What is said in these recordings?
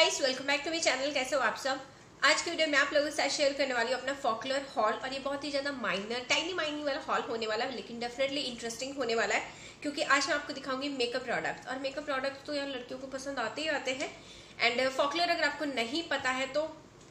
Guys, welcome back to my channel. कैसे हो आप सब। आज की वीडियो में आप लोगों के साथ शेयर करने वाली हूँ अपना फॉकलर हॉल। और ये बहुत ही ज्यादा माइनर टाइनी माइनी वाला हॉल होने वाला है, लेकिन डेफिनेटली इंटरेस्टिंग होने वाला है क्योंकि आज मैं आपको दिखाऊंगी मेकअप प्रोडक्ट्स। और मेकअप प्रोडक्ट्स तो यार लड़कियों को पसंद आते ही आते हैं। एंड फॉकलर अगर आपको नहीं पता है तो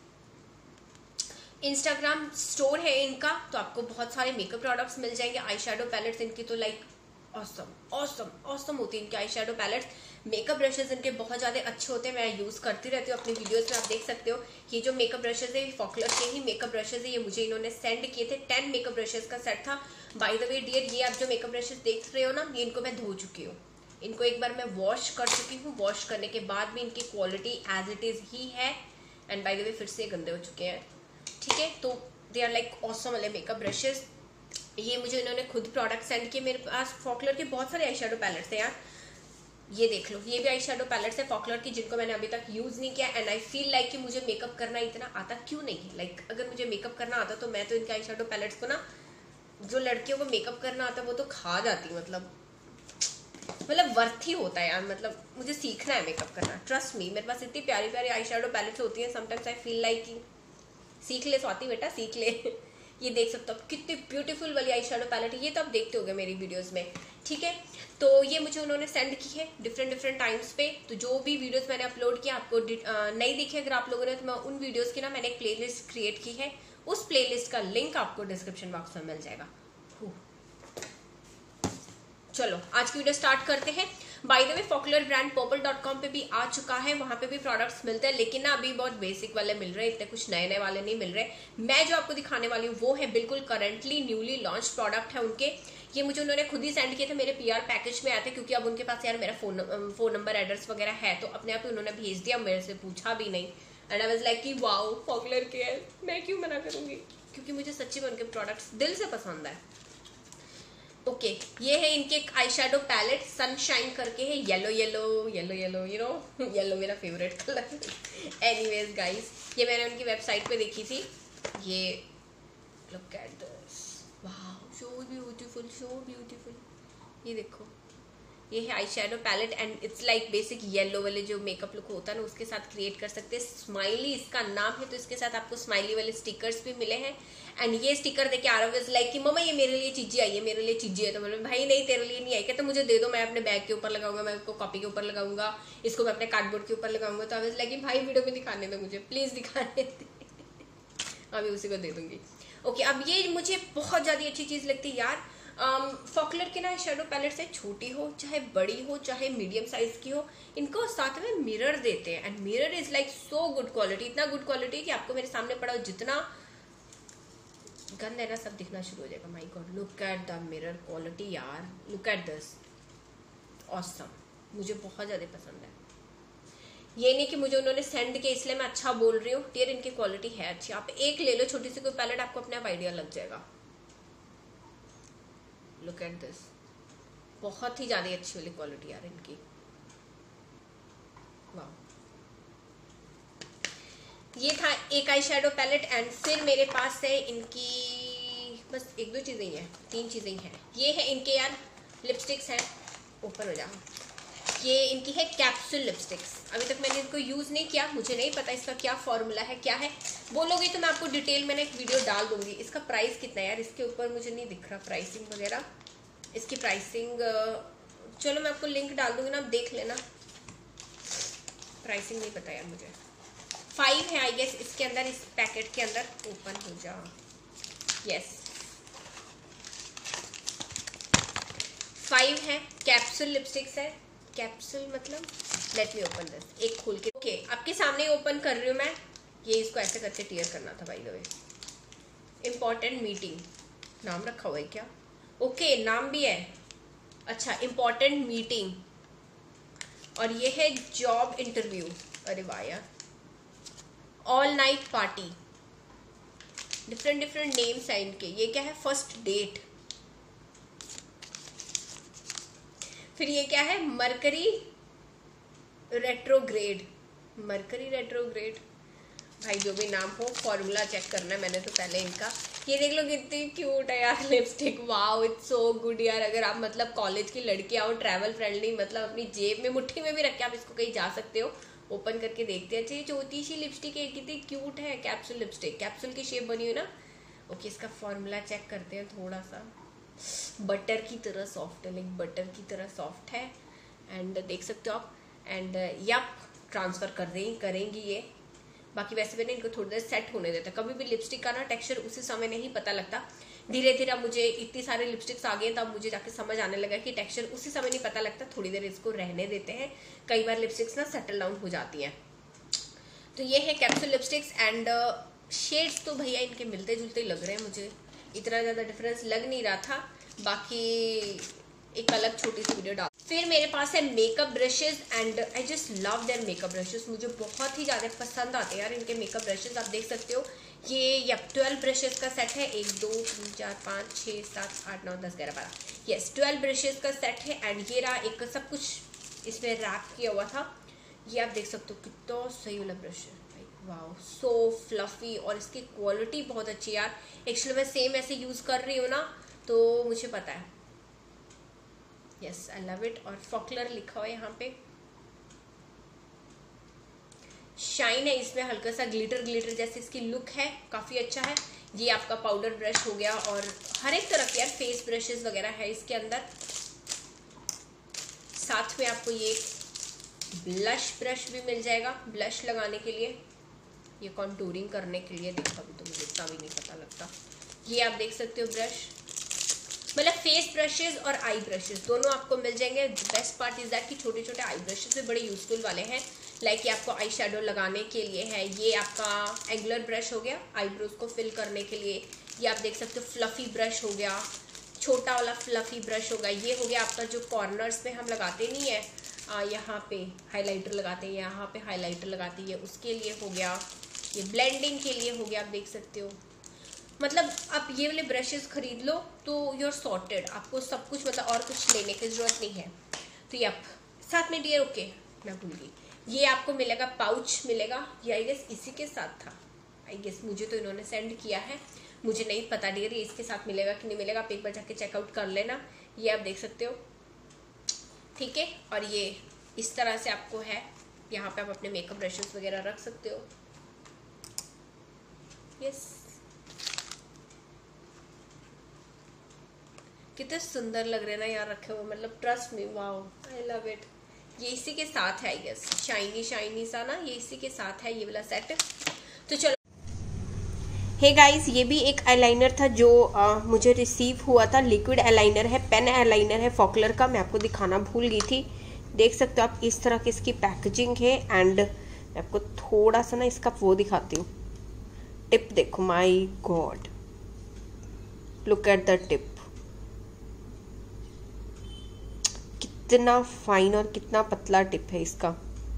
इंस्टाग्राम स्टोर है इनका, तो आपको बहुत सारे मेकअप प्रोडक्ट्स मिल जाएंगे। आई शेडो पैलेट्स इनकी तो लाइक ऑसम ऑसम ऑसम होती है इनके eye shadow palettes. Makeup brushes इनके बहुत ज्यादा अच्छे होते हैं, मैं यूज करती रहती हूँ अपनी वीडियोस में। आप देख सकते हो ये जो मेकअप ब्रशेस है फॉकलर के ही मेकअप ब्रशेस है। ये मुझे इन्होंने सेंड किए थे, 10 मेकअप ब्रशेस का सेट था। बाय द वे डियर, ये आप जो मेकअप ब्रशेस देख रहे हो ना, ये इनको मैं धो चुकी हूँ। इनको एक बार मैं वॉश कर चुकी हूँ। वॉश करने के बाद भी इनकी क्वालिटी एज इट इज ही है। एंड बाय द वे फिर से गंदे हो चुके हैं, ठीक है। तो दे आर लाइक ऑसम वाले मेकअप ब्रशेस। ये मुझे इन्होंने खुद प्रोडक्ट सेंड किए। मेरे पास फॉकलर के बहुत सारे आई शेडो पैलेट्स हैं यार, ये देख लो। ये भी आई शेडो पैलेट्स है फॉकलर की, जिनको मैंने अभी तक यूज नहीं किया। एंड आई फील लाइक कि मुझे मेकअप करना इतना आता क्यों नहीं है। लाइक अगर मुझे मेकअप करना आता तो मैं तो इनके आई शेडो पैलेट्स को ना, जो लड़कियों को मेकअप करना आता वो तो खा जाती। मतलब वर्थ ही होता है यार। मतलब मुझे सीखना है मेकअप करना, ट्रस्ट मी। मेरे पास इतनी प्यारी प्यारी आई शेडो पैलेट्स होती है, समटाइम्स आई फील लाइक कि सीख ले स्वाति बेटा, सीख ले। ये देख सकते हो कितनी ब्यूटीफुल वाली आई शेडो पैलेट है। ये तो आप देखते होगे मेरी वीडियोस में, ठीक है। तो ये मुझे उन्होंने सेंड की है डिफरेंट टाइम्स पे। तो जो भी वीडियोस मैंने अपलोड किया आपको नहीं दिखे अगर आप लोगों ने, तो मैं उन वीडियोस की ना मैंने एक प्लेलिस्ट क्रिएट की है। उस प्लेलिस्ट का लिंक आपको डिस्क्रिप्शन बॉक्स में मिल जाएगा। चलो आज की वीडियो स्टार्ट करते हैं। By the way Focallure brand purple dot com पे भी आ चुका है, वहां पे भी प्रोडक्ट्स मिलते हैं, लेकिन ना अभी बहुत बेसिक वाले मिल रहे हैं, इतने कुछ नए वाले नहीं मिल रहे। मैं जो आपको दिखाने वाली हूँ वो है बिल्कुल करंटली न्यूली लॉन्च प्रोडक्ट है उनके। ये मुझे उन्होंने खुद ही सेंड किए थे, मेरे PR पैकेज में आए थे, क्योंकि अब उनके पास यार मेरा फोन नंबर एड्रेस वगैरह है, तो अपने आप ही उन्होंने भेज दिया, मेरे से पूछा भी नहीं। एंड आई वाज लाइक कि वाओ फॉकलर के है, मैं क्यों मना करूंगी, क्योंकि मुझे सच्ची में उनके प्रोडक्ट्स दिल से पसंद है। ओके ये है इनके आई शेडो पैलेट, सनशाइन करके है। येलो यू नो येलो मेरा फेवरेट कलर। एनीवेज गाइस, ये मैंने उनकी वेबसाइट पे देखी थी। ये look at this, wow so beautiful. ये देखो, ये है eye shadow palette and it's like basic yellow वाले जो मेकअप लुक होता है ना, उसके साथ क्रिएट कर सकते हैं। स्माइली इसका नाम है, तो इसके साथ आपको स्माइली वाले स्टिकर्स भी मिले हैं। एंड ये स्टिकर देके आ रहा है लाइक कि मम्मा ये मेरे लिए चीजें आई है, मेरे लिए चीजें है। तो मतलब भाई नहीं, तेरे लिए नहीं आई क्या, तो मुझे दे दो, मैं अपने बैग के ऊपर लगाऊंगा, मैं इसको कॉपी के ऊपर लगाऊंगा, इसको मैं अपने कार्डबोर्ड के ऊपर लगाऊंगा। तो आई लाइक भाई वीडियो में दिखाने दो मुझे, प्लीज दिखाने दे। अभी उसी को दे दूंगी। ओके अब ये मुझे बहुत ज्यादा अच्छी चीज लगती है यार। फॉकलर के ना शेडो पैलेट से छोटी हो चाहे बड़ी हो चाहे मीडियम साइज की हो, इनको साथ में मिरर देते हैं। And mirror is like so good quality, इतना गुड क्वालिटी कि आपको मेरे सामने पड़ा हो, जितना गंद है ना सब दिखना शुरू हो जाएगा। My god look at the mirror quality यार, लुक एट दिस, ऑसम। मुझे बहुत ज्यादा पसंद है। ये नहीं कि मुझे उन्होंने सेंड किया इसलिए मैं अच्छा बोल रही हूँ, टीयर इनकी क्वालिटी है अच्छी। आप एक ले लो छोटी सी कोई पैलेट, आपको अपने आप आइडिया लग जाएगा। लुक एट दिस, बहुत ही ज्यादा अच्छी वाली क्वालिटी यार इनकी, वाह। ये था एक आई शेडो पैलेट। एंड फिर मेरे पास है इनकी बस एक दो चीजें ही हैं, 3 चीजें ही हैं। ये है इनके यार लिपस्टिक्स हैं, ऊपर हो जाओ। ये इनकी है कैप्सूल लिपस्टिक्स। अभी तक मैंने इनको यूज नहीं किया, मुझे नहीं पता इसका क्या फॉर्मूला है, क्या है। बोलोगे तो मैं आपको डिटेल में एक वीडियो डाल दूंगी। इसका प्राइस कितना है यार, इसके ऊपर मुझे नहीं दिख रहा प्राइसिंग वगैरह। इसकी प्राइसिंग चलो मैं आपको लिंक डाल दूंगी ना, आप देख लेना। प्राइसिंग नहीं पता यार मुझे। 5 है आई गेस इसके अंदर, इस पैकेट के अंदर। ओपन हो जाओ, यस 5 है। कैप्सूल लिपस्टिक्स है। कैप्सूल मतलब लेट मी ओपन दिस, एक खोल के। ओके आपके सामने ओपन कर रही हूँ मैं। ये इसको ऐसे करके टीयर करना था by the way. Important meeting नाम रखा हुआ है क्या? ओके नाम भी है, अच्छा इम्पोर्टेंट मीटिंग। और ये है जॉब इंटरव्यू। अरे वाह यार, all night party, different names है इनके। ये क्या है, फर्स्ट डेट। फिर ये क्या है, मरकरी रेट्रोग्रेड। मरकरी रेट्रोग्रेड, भाई जो भी नाम हो, फॉर्मूला चेक करना है मैंने तो पहले इनका। ये देख लो कितनी क्यूट है यार lipstick, wow it's so good यार। अगर आप मतलब कॉलेज की लड़की आओ, ट्रैवल फ्रेंडली, मतलब अपनी जेब में मुट्ठी में भी रख के आप इसको कहीं जा सकते हो। ओपन करके देखते हैं। अच्छा ये छोटी सी लिपस्टिक है, कितनी क्यूट है, कैप्सूल लिपस्टिक, कैप्सूल की शेप बनी हुई ना। ओके इसका फॉर्मूला चेक करते हैं। थोड़ा सा बटर की तरह सॉफ्ट है, लाइक बटर की तरह सॉफ्ट है। एंड देख सकते हो आप। एंड यप ट्रांसफर करेंगी ये। बाकी वैसे भी ना इनको थोड़ी देर सेट होने देता है। कभी भी लिपस्टिक का ना टेक्सचर उसी समय नहीं पता लगता। धीरे धीरे मुझे इतनी सारे लिपस्टिक्स आ गए तब मुझे जाके समझ आने लगा कि टेक्सचर उसी समय नहीं पता लगता, थोड़ी देर इसको रहने देते हैं। कई बार लिपस्टिक्स ना सेटल डाउन हो जाती हैं। तो ये है कैप्सूल लिपस्टिक्स। एंड शेड्स तो भैया इनके मिलते जुलते लग रहे हैं, मुझे इतना ज़्यादा डिफरेंस लग नहीं रहा था। बाकी एक अलग छोटी सी वीडियो डाल। फिर मेरे पास है makeup brushes and I just love their makeup brushes. मुझे बहुत ही ज़्यादा पसंद आते हैं यार इनके मेकअप ब्रशेज। आप देख सकते हो ये 12 ब्रशेज का सेट है। 1 2 3 4 5 6 7 8 9 10 11 12 यस 12 ब्रशेज का सेट है। एंड ये रहा एक सब कुछ इसमें रैप किया हुआ था। ये आप देख सकते हो कितना सही वाला ब्रश है, वाओ सो फ्लफी। और इसकी क्वालिटी बहुत अच्छी है यार। एक्चुअली मैं सेम ऐसे यूज़ कर रही हूँ ना तो मुझे पता है। Yes I love it. और फॉकलर लिखा हुआ है यहाँ पे। शाइन है इसमें, हल्का सा ग्लिटर जैसे इसकी लुक है, काफ़ी अच्छा है। ये आपका पाउडर ब्रश हो गया और हर एक तरह के यार फेस ब्रशेस वगैरह है इसके अंदर। साथ में आपको ये ब्लश ब्रश भी मिल जाएगा ब्लश लगाने के लिए, ये कॉन्टूरिंग करने के लिए। देखो अभी तो मुझे इतना भी नहीं पता लगता। ये आप देख सकते हो ब्रश, मतलब फेस ब्रशेज और आई ब्रशेज दोनों आपको मिल जाएंगे। बेस्ट पार्ट इज दैट कि छोटे छोटे आई ब्रशेज भी बड़े यूजफुल वाले हैं। लाइक ये आपको आई शेडो लगाने के लिए है। ये आपका एंगुलर ब्रश हो गया आईब्रोज को फिल करने के लिए। ये आप देख सकते हो फ्लफी ब्रश हो गया, छोटा वाला फ्लफी ब्रश होगा। ये हो गया आपका जो कॉर्नर्स में हम लगाते नहीं है, यहाँ पे हाइलाइटर लगाते हैं, यहाँ पे हाइलाइटर लगाते हैं, उसके लिए हो गया। ये ब्लेंडिंग के लिए हो गया, आप देख सकते हो। मतलब आप ये वाले ब्रशेस खरीद लो तो यू आर सॉर्टेड, आपको सब कुछ मतलब और कुछ लेने की जरूरत नहीं है। तो ये आप साथ में डियर ओके मैं भूल गई, ये आपको मिलेगा पाउच मिलेगा। ये आई गेस इसी के साथ था, आई गेस मुझे तो इन्होंने सेंड किया है, मुझे नहीं पता डियर ये इसके साथ मिलेगा कि नहीं मिलेगा। आप एक बार जाके चेकआउट कर लेना। ये आप देख सकते हो, ठीक है। और ये इस तरह से आपको है, यहाँ पे आप अपने मेकअप ब्रशेस वगैरह रख सकते हो। यस कितने सुंदर लग रहे हैं ना यार रखे हुए, मतलब trust me wow I love it. ये इसी के साथ है आई गेस, शाइनी सा ना, ये इसी के साथ है ये वाला सेट। तो चलो हे गाइस, ये भी एक आईलाइनर था जो मुझे रिसीव हुआ था। लिक्विड आईलाइनर है, पेन आईलाइनर है फॉकलर का, मैं आपको दिखाना भूल गई थी। देख सकते हो आप इस तरह की इसकी पैकेजिंग है। एंड मैं आपको थोड़ा सा ना इसका वो दिखाती हूँ, टिप देखो, my god look at the tip, कितना फाइन और कितना पतला टिप है इसका।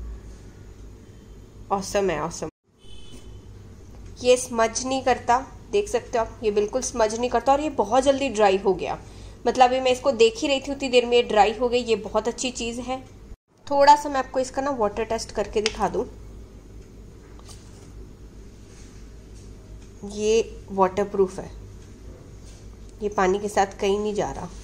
ऑसम है ऑसम। ये स्मज नहीं करता, देख सकते हो आप, ये बिल्कुल स्मज नहीं करता। और ये बहुत जल्दी ड्राई हो गया, मतलब अभी मैं इसको देख ही रही थी उतनी देर में ये ड्राई हो गई। ये बहुत अच्छी चीज़ है। थोड़ा सा मैं आपको इसका ना वाटर टेस्ट करके दिखा दूँ। ये वाटरप्रूफ है, ये पानी के साथ कहीं नहीं जा रहा।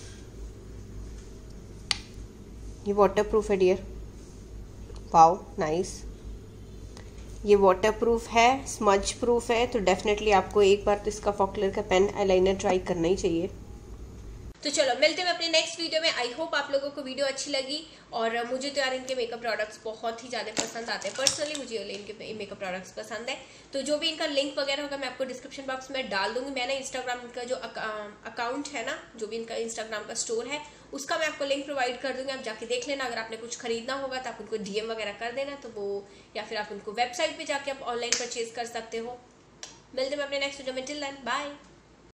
ये वाटरप्रूफ है डियर, वाओ नाइस। ये वाटरप्रूफ है, स्मज प्रूफ है। तो डेफिनेटली आपको एक बार तो इसका फॉकलर का पेन आईलाइनर ट्राई करना ही चाहिए। तो चलो मिलते हैं अपने नेक्स्ट वीडियो में। आई होप आप लोगों को वीडियो अच्छी लगी। और मुझे तो यार इनके मेकअप प्रोडक्ट्स बहुत ही ज़्यादा पसंद आते हैं। पर्सनली मुझे इनके मेकअप प्रोडक्ट्स पसंद है। तो जो भी इनका लिंक वगैरह होगा मैं आपको डिस्क्रिप्शन बॉक्स में डाल दूंगी। मैंने इंस्टाग्राम का जो अकाउंट है ना, जो भी इनका इंस्टाग्राम का स्टोर है, उसका मैं आपको लिंक प्रोवाइड कर दूंगी। आप जाके देख लेना। अगर आपने कुछ खरीदना होगा तो आप उनको DM वगैरह कर देना, तो वो या फिर आप उनको वेबसाइट पर जाके आप ऑनलाइन परचेज कर सकते हो। मिलते हैं अपने नेक्स्ट वीडियो में। Till then bye.